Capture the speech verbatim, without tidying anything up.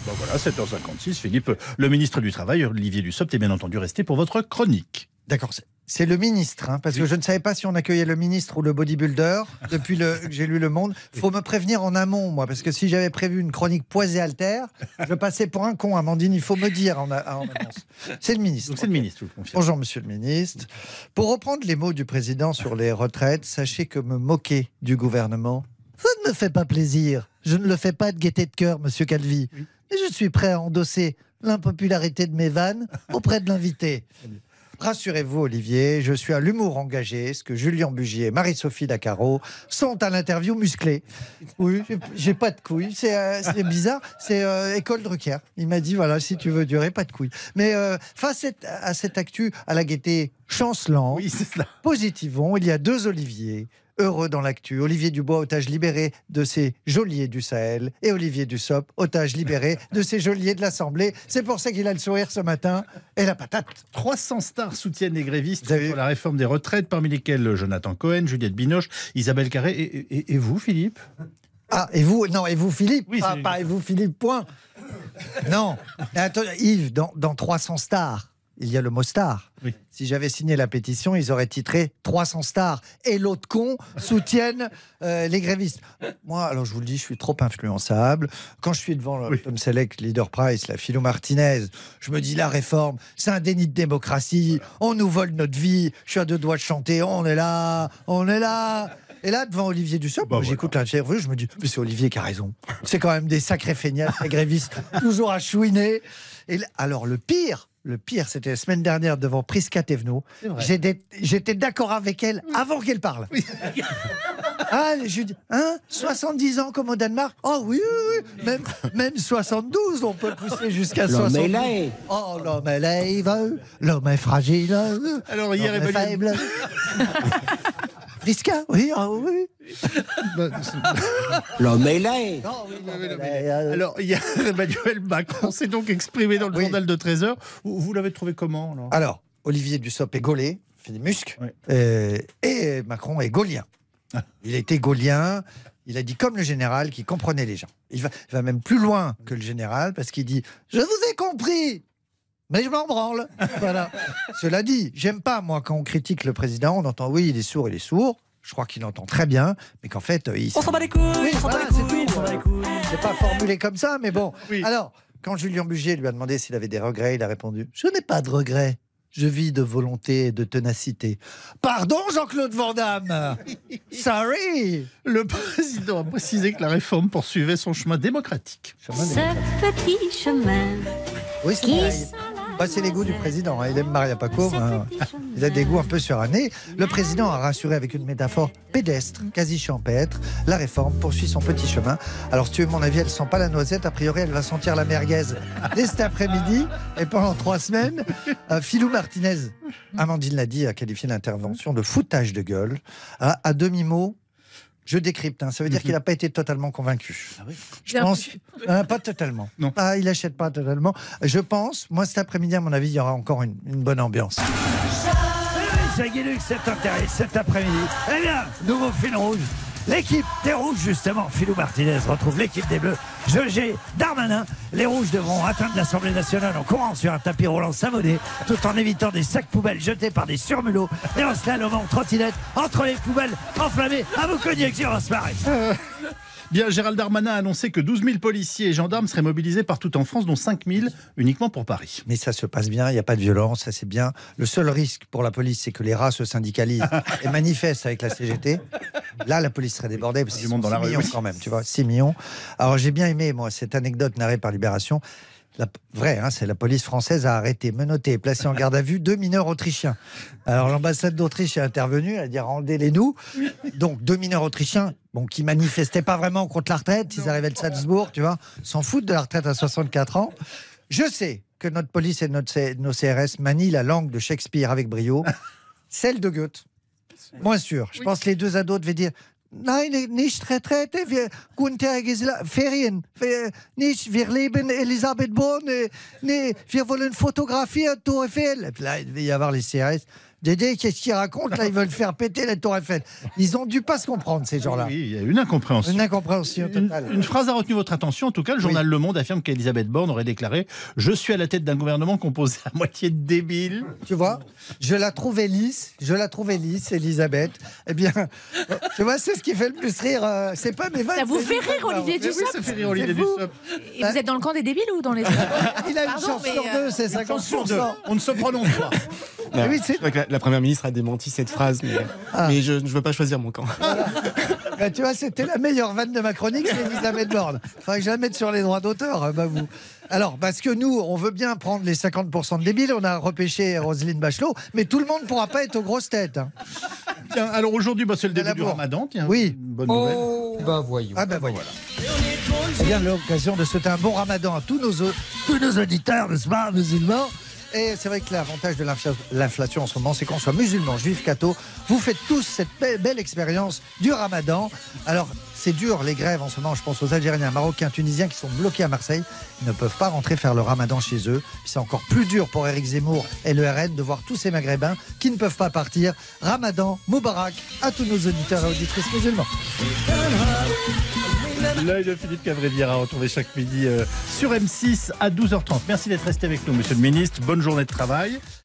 Bon voilà, sept heures cinquante-six, Philippe, le ministre du Travail, Olivier Dussopt, est bien entendu resté pour votre chronique. D'accord, c'est le ministre, hein, parce oui. que je ne savais pas si on accueillait le ministre ou le bodybuilder depuis le, que j'ai lu Le Monde. Il faut me prévenir en amont, moi, parce que si j'avais prévu une chronique poisée altère, je passais pour un con, Amandine, il faut me dire en, en avance. C'est le ministre. Donc c'est okay. le ministre, je vous confirme. Bonjour, monsieur le ministre. Pour reprendre les mots du président sur les retraites, sachez que me moquer du gouvernement, ça ne me fait pas plaisir. Je ne le fais pas de gaieté de cœur, monsieur Calvi. Oui. Et je suis prêt à endosser l'impopularité de mes vannes auprès de l'invité. Rassurez-vous, Olivier, je suis à l'humour engagé, ce que Julien Bugier et Marie-Sophie Dacaro sont à l'interview musclée. Oui, j'ai pas de couilles. C'est euh, bizarre. C'est euh, École Drucker. Il m'a dit, voilà, si tu veux durer, pas de couilles. Mais euh, face à cette actu, à la gaieté chancelante, oui, positivons, il y a deux Olivier. Heureux dans l'actu, Olivier Dubois, otage libéré de ses geôliers du Sahel, et Olivier Dussopt, otage libéré de ses geôliers de l'Assemblée. C'est pour ça qu'il a le sourire ce matin et la patate. trois cents stars soutiennent les grévistes pour la réforme des retraites, parmi lesquels Jonathan Cohen, Juliette Binoche, Isabelle Carré et, et, et vous, Philippe? Ah, et vous, non, et vous, Philippe oui, pas, pas et vous, Philippe, point. Non, attends, Yves, dans, dans trois cents stars, il y a le mot star. Oui. Si j'avais signé la pétition, ils auraient titré trois cents stars. Et l'autre con soutiennent euh, les grévistes. Moi, alors je vous le dis, je suis trop influençable. Quand je suis devant oui. Tom Selleck, Leader Price, la Philo Martinez, je me dis la réforme, c'est un déni de démocratie. On nous vole notre vie. Je suis à deux doigts de chanter. On est là, on est là. Et là, devant Olivier Dussopt, bah, j'écoute voilà. l'interview, je me dis, mais c'est Olivier qui a raison. C'est quand même des sacrés feignasses, les grévistes, toujours à chouiner. Et là, alors le pire, le pire, c'était la semaine dernière devant Prisca Thévenot. J'étais d'accord avec elle avant qu'elle parle. Oui. Ah, je lui dis, hein, soixante-dix ans comme au Danemark? Oh oui, oui, oui. Même, même soixante-douze, on peut pousser jusqu'à soixante-douze. L'homme est laid. Oh, l'homme est laid, l'homme est fragile, alors hier, l'homme est faible. Prisca, oui, oh, oui. L'homme est laid. Oh, oui, alors, hier, Emmanuel Macron s'est donc exprimé dans le oui. journal de treize heures. Vous, vous l'avez trouvé comment alors, alors, Olivier Dussopt est gaulé, fait des muscles, oui. euh, et Macron est gaulien. Ah. Il était gaulien, il a dit comme le général qui comprenait les gens. Il va, il va même plus loin que le général parce qu'il dit « Je vous ai compris !» Mais je m'en branle. Voilà. Cela dit, j'aime pas, moi, quand on critique le président, on entend, oui, il est sourd, il est sourd. Je crois qu'il entend très bien, mais qu'en fait, il... On s'en bat les couilles, oui, on s'en voilà, bat les couilles, on s'en bat les couilles. C'est pas formulé comme ça, mais bon. Oui. Alors, quand Julien Bugier lui a demandé s'il avait des regrets, il a répondu, je n'ai pas de regrets. Je vis de volonté et de ténacité. Pardon, Jean-Claude Van Damme. Sorry. Le président a précisé que la réforme poursuivait son chemin démocratique. Ce petit chemin. Oui, c'est pareil. Bah, c'est les goûts du président. Hein. Il aime Maria Paco. Hein. Il a des goûts un peu surannés. Le président a rassuré avec une métaphore pédestre, quasi champêtre. La réforme poursuit son petit chemin. Alors, si tu veux mon avis, elle ne sent pas la noisette. A priori, elle va sentir la merguez dès cet après-midi. Et pendant trois semaines, euh, Philou Martinez, Amandine l'a dit, a qualifié l'intervention de foutage de gueule. À, à demi-mot, je décrypte, hein. Ça veut dire qu'il n'a pas été totalement convaincu. Ah oui. Je pense, euh, pas totalement. Non. Ah, il n'achète pas totalement. Je pense, moi cet après-midi, à mon avis, il y aura encore une, une bonne ambiance. C'est Guilux cet, cet après-midi. Eh bien, nouveau fil rouge. L'équipe des Rouges, justement, Philou Martinez retrouve l'équipe des Bleus. Jogé, Darmanin. Les Rouges devront atteindre l'Assemblée nationale en courant sur un tapis roulant savonné, tout en évitant des sacs poubelles jetés par des surmulots et en slalomant en trottinette entre les poubelles enflammées. À vous cogner, qui va se marrer. Euh, Bien, Gérald Darmanin a annoncé que douze mille policiers et gendarmes seraient mobilisés partout en France, dont cinq mille uniquement pour Paris. Mais ça se passe bien, il n'y a pas de violence, ça c'est bien. Le seul risque pour la police, c'est que les rats se syndicalisent et manifestent avec la C G T. Là, la police serait débordée, parce qu'ils sont six millions quand même, tu vois, six millions. Alors j'ai bien aimé, moi, cette anecdote narrée par Libération. La, vrai, hein, c'est la police française a arrêté, menotté et placé en garde à vue deux mineurs autrichiens. Alors l'ambassade d'Autriche est intervenue, elle a dit rendez-les-nous. Donc deux mineurs autrichiens, bon, qui manifestaient pas vraiment contre la retraite, ils arrivaient de Salzbourg, tu vois, s'en foutent de la retraite à soixante-quatre ans. Je sais que notre police et notre C, nos C R S manient la langue de Shakespeare avec brio, celle de Goethe. Moins sûr. Je pense que les deux ados devaient dire Nein, nicht Retrette, wir Gunther Gisela, Ferien, wir, nicht, wir leben Elisabeth Born, nee, wir wollen photographier Tour Eiffel. Et puis là, il devait y avoir les C R S. Dédé, qu'est-ce qu'ils racontent là? Ils veulent faire péter la Tour Eiffel. Ils ont dû pas se comprendre, ces gens-là. Oui, il y a une incompréhension. Une incompréhension Une, totale. une phrase a retenu votre attention. En tout cas, le journal Oui. Le Monde affirme qu'Elisabeth Borne aurait déclaré « Je suis à la tête d'un gouvernement composé à moitié de débiles ». Tu vois, je la trouvais lisse, je la trouvais lisse, Elisabeth. Eh bien, tu vois, c'est ce qui fait le plus rire. euh, c'est pas mes vannes. Ça vous c'est fait mes rire, vannes, Olivier pardon. Mais oui, ça fait rire Olivier C'est vous. Dussopt. Et vous êtes dans le camp des débiles ou dans les autres? Il a une Pardon, chance mais, sur euh, deux, c'est cinquante Sur pour deux. cent. On ne se prononce pas. Ah oui, c'est- C'est vrai que la, la première ministre a démenti cette phrase, mais, Ah. mais je ne veux pas choisir mon camp. Bah, tu vois, c'était la meilleure vanne de ma chronique, c'est Elisabeth Borne. Faudrait que je la mette sur les droits d'auteur, euh, bah vous. Alors, parce que nous, on veut bien prendre les cinquante pour cent de débiles, on a repêché Roselyne Bachelot, mais tout le monde ne pourra pas être aux grosses têtes. hein. Tiens, alors aujourd'hui, bah, c'est le À la début du bourre. ramadan. Tiens, Oui. Une bonne nouvelle. Bah voyons. Ah ben voilà. C'est bien l'occasion de souhaiter un bon ramadan à tous nos, tous nos auditeurs, n'est-ce pas, musulmans. Et c'est vrai que l'avantage de l'infla- l'inflation en ce moment, c'est qu'on soit musulman, juif, catho, vous faites tous cette belle, belle expérience du ramadan. Alors, c'est dur les grèves en ce moment, je pense aux Algériens, Marocains, Tunisiens qui sont bloqués à Marseille. Ils ne peuvent pas rentrer faire le ramadan chez eux. Puis c'est encore plus dur pour Éric Zemmour et le R N de voir tous ces maghrébins qui ne peuvent pas partir. Ramadan, Moubarak à tous nos auditeurs et auditrices musulmans. L'œil de Philippe Cavrivière à retrouver chaque midi euh, sur M six à douze heures trente. Merci d'être resté avec nous, monsieur le ministre. Bonne journée de travail.